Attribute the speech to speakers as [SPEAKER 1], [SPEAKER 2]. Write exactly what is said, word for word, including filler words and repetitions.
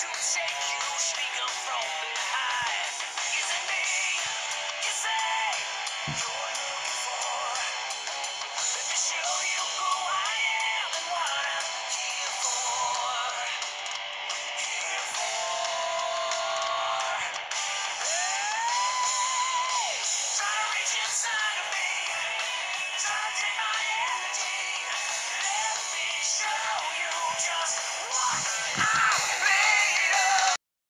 [SPEAKER 1] to take you, sneak 'em from behind. Is it me you say you're looking for? Let me show you who I am and what I'm here for. Here for. Hey! Try to reach inside of me. Try to take my energy. Let me show you just what I